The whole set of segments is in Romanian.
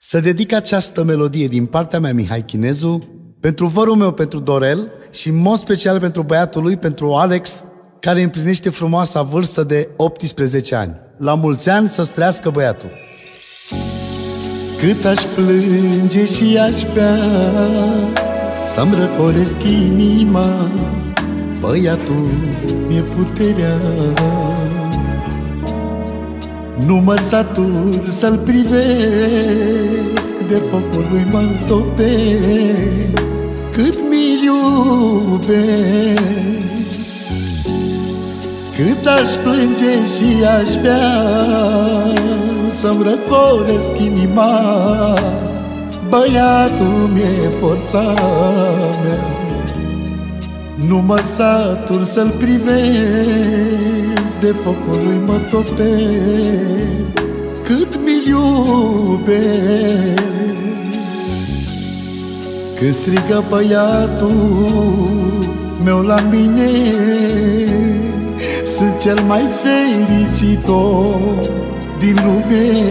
Să dedic această melodie din partea mea, Mihai Chinezu, pentru vărul meu, pentru Dorel și în mod special pentru băiatul lui, pentru Alex, care împlinește frumoasa vârstă de 18 ani. La mulți ani să-ți trăiască băiatul! Cât aș plânge și aș bea, să-mi răcoresc inima, băiatul mi-e puterea. Nu mă satur să-l privesc, de focul lui mă topesc, cât mi-l iubesc. Cât aș plânge și aș bea, să-mi răcoresc inima, băiatul mi-e forța mea. Nu mă satur să-l privesc, de focul lui mă topesc, cât mi-l iubesc. Când strigă băiatul meu la mine, sunt cel mai fericit om din lume.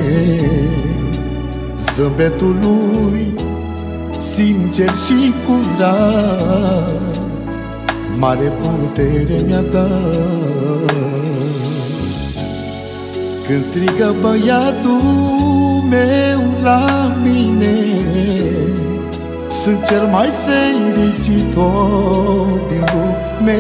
Zâmbetul lui sincer și curat, mare putere mi-a dat. Când strigă băiatul meu la mine, sunt cel mai fericit om din lume.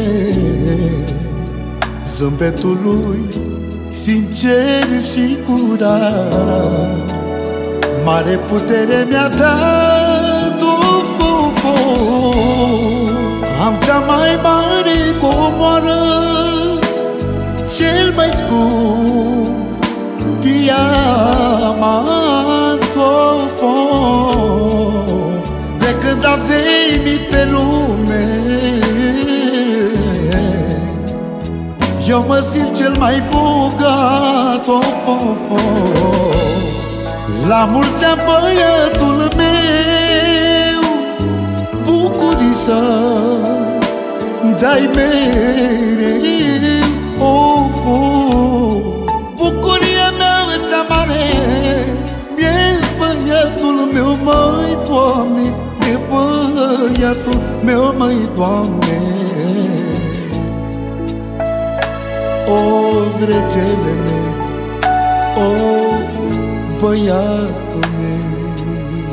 Zâmbetul lui sincer și curat, mare putere mi-a dat. Am cea mai mare comoară, cel mai scump diamant, de când a venit pe lume, eu mă simt cel mai bogat. La mulți ani băiatul meu, bucurii să dai mereu. Bucuria mea cea mare mi-e băiatul meu, măi, Doamne, e băiatul meu, măi, Doamne. Of, regele meu, of, băiatul meu.